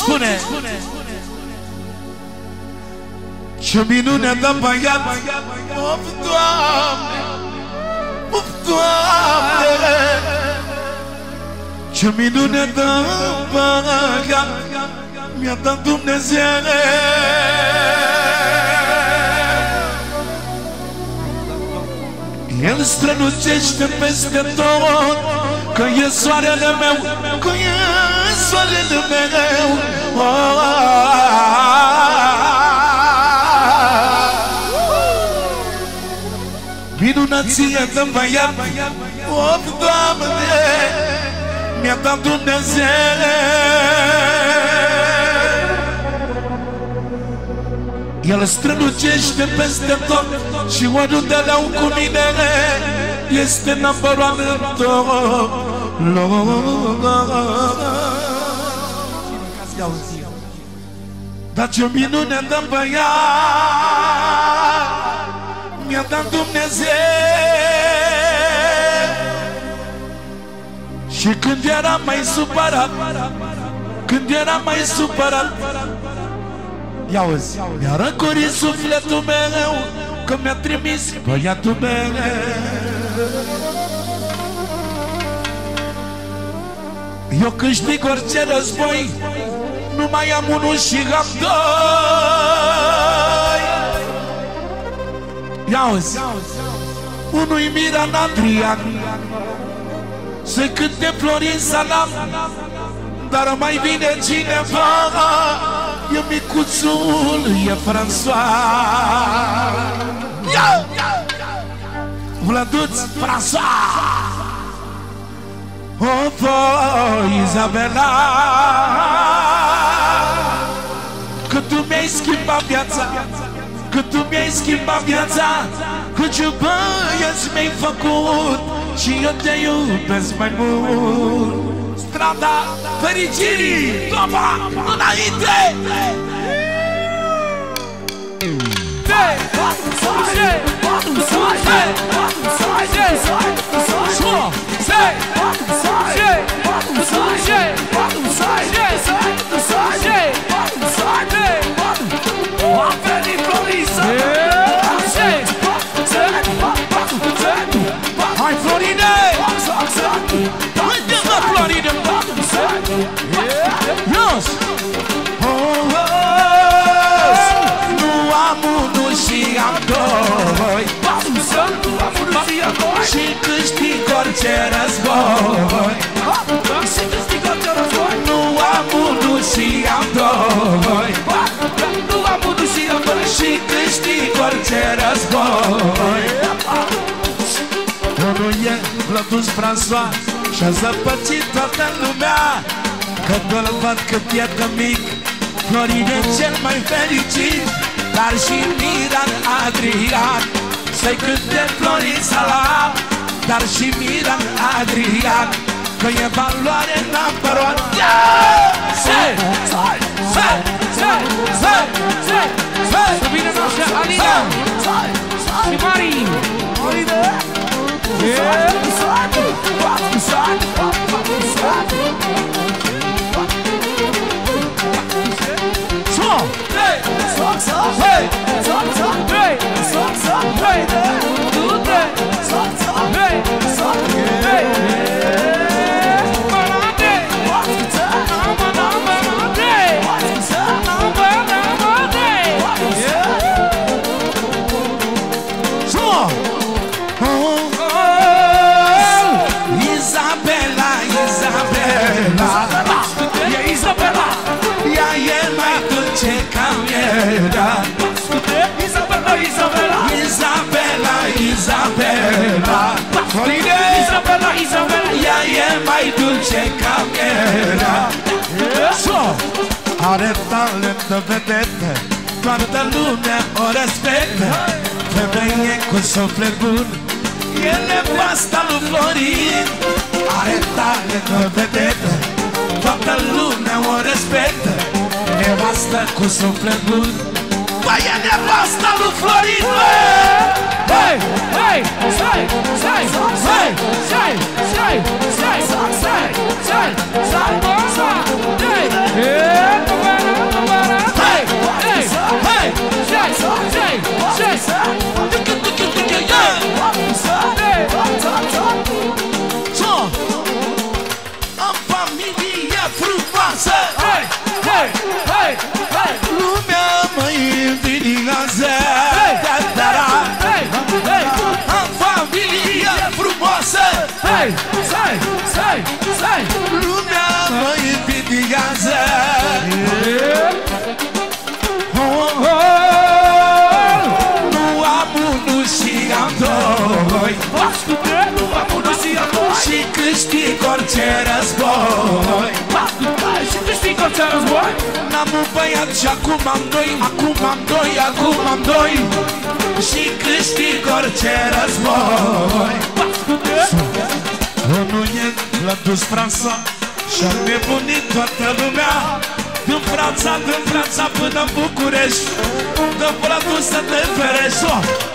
spune ce minune de băiat. Of, Doamne, of, Doamne, ce minune de băiat mi-a dat Dumnezeu. El strălucește peste tot, că e soarele meu, că e soarele meu. Minunăție de băiat, of, Doamne, mi-a dat Dumnezeu. El strălucește peste tot și oriunde le-au cu mine este number one în tot. Dar ce minune de băiat mi-a dat Dumnezeu. Și când eram mai supărat, când eram mai supărat, i-auzi, mi-a răcorit sufletul meu, că mi-a trimis băiatul meu. Eu câștig orice război, nu mai am unul și am doi. I-auzi, unul-i Miran Adrian, să cânte Florin Salam, dar mai vine cineva, e micuțul, e François. Vlăduț François. Oh, Izabela, că tu mi-ai schimbat viața, că tu mi-ai schimbat viața, că ce băieți mi-ai făcut și eu te iubesc mai mult. Strada fericirii, topa, înainte! Hai, Floride! Uite-mă, Floride! Yes! Nu am unul și am doi, și câștig orice război. Nu am unul și am doi, și câștig orice război. Unul e Vlăduț François și-a zăpăcit toată lumea, că doar văd cât e de mic, Florin e cel mai fericit. Dar și Miran Adrian, să-i cânte Florin Salam, dar și Miran Adrian, că e valoare number one. Să vină noastră Alina și Marin. Isabela, Floride, Isabela, ea e mai dulce ca mierea. Are talent de vedetă, toată lumea o respectă. Femeie cu suflet bun, e nevasta lui Florin. Are talent de vedetă, toată lumea o respectă. Nevastă cu suflet bun, băi, e nevasta lui Florin, bă! Hey, hey, say, say, say, say, say, say, say, say, say, say, say, say, unul și amândoi. Am unul și amândoi. Și câștig orice război. Și câștig orice război. N-am un băiat și acum am doi. Acum am doi, acum am doi. Și câștig orice război. Unul e l-a dus Franța și-a nebunit toată lumea. Din Franța până în București, dă pula tu să te ferești.